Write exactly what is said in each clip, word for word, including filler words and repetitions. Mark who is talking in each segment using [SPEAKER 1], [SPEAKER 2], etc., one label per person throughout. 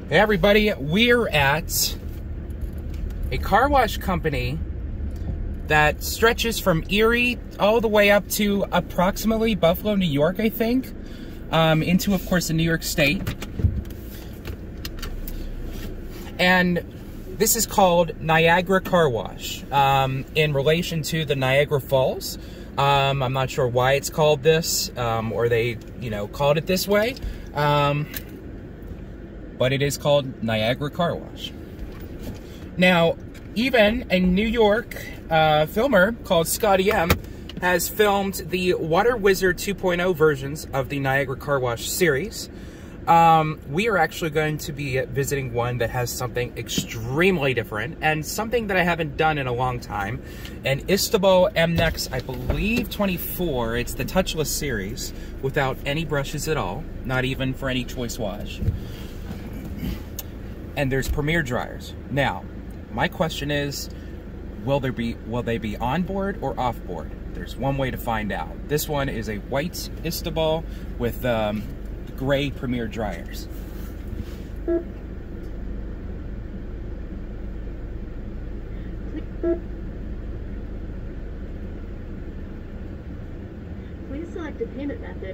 [SPEAKER 1] Hey everybody, we're at a car wash company that stretches from Erie all the way up to approximately Buffalo, New York, I think, um, into, of course, the New York State. And this is called Niagara Car Wash, um, in relation to the Niagara Falls. Um, I'm not sure why it's called this, um, or they, you know, called it this way. Um, but it is called Niagara Car Wash. Now, even a New York uh, filmer called Scotty M has filmed the Water Wizard two point oh versions of the Niagara Car Wash series. Um, we are actually going to be visiting one that has something extremely different and something that I haven't done in a long time. An Istobal M Nex, I believe twenty-four. It's the Touchless series without any brushes at all, not even for any choice wash. And there's Premier dryers. Now, my question is, will there be will they be on board or off board? There's one way to find out. This one is a white Istobal with um, gray Premier dryers.
[SPEAKER 2] Please select a payment method.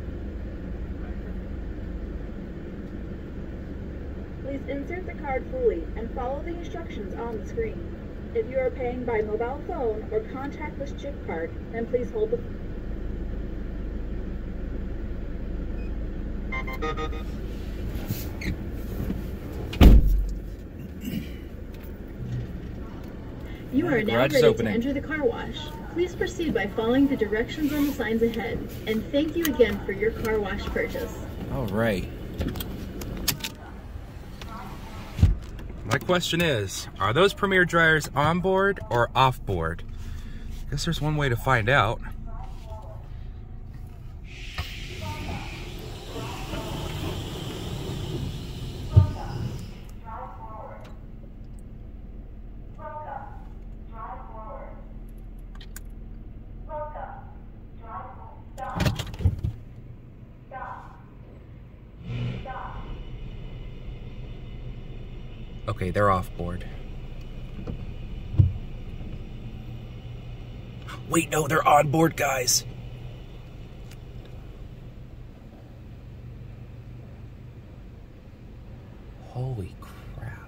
[SPEAKER 2] Please insert the card fully and follow the instructions on the screen. If you are paying by mobile phone or contactless chip card, then please hold the... You are now ready to enter the car wash. Please proceed by following the directions on the signs ahead. And thank you again for your car wash purchase.
[SPEAKER 1] All right. My question is, are those Premier dryers on board or off board? I guess there's one way to find out. Okay, they're off board. Wait, no, they're on board, guys. Holy crap.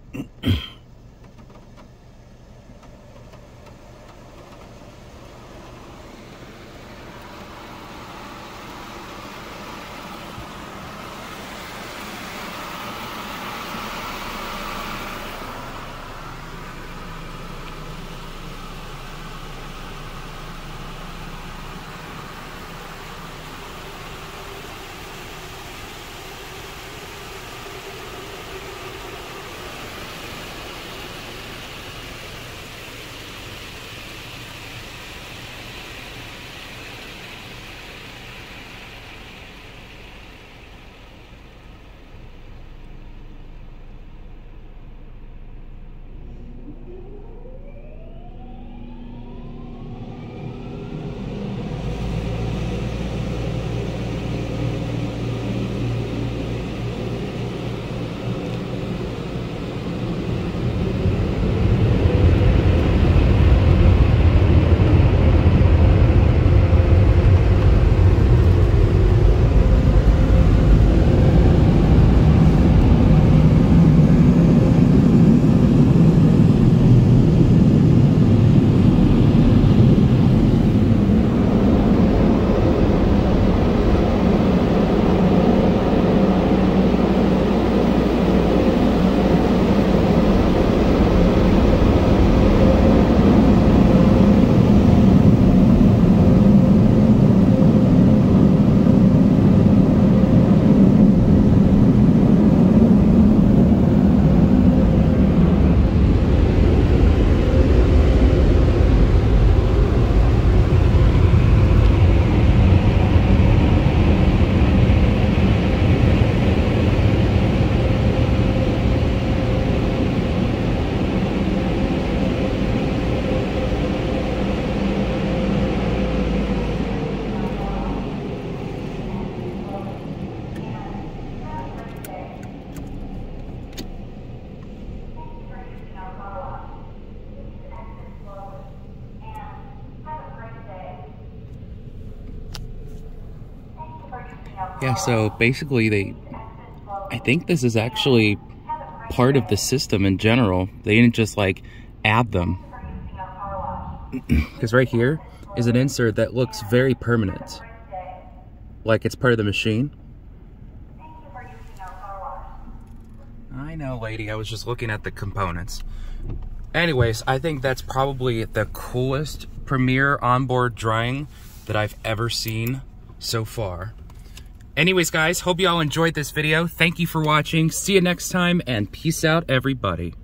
[SPEAKER 1] Yeah, so basically they, I think this is actually part of the system in general. They didn't just like add them. Because right here is an insert that looks very permanent. Like it's part of the machine. I know, lady, I was just looking at the components. Anyways, I think that's probably the coolest Premier onboard drying that I've ever seen so far. Anyways, guys, hope you all enjoyed this video. Thank you for watching. See you next time, and peace out, everybody.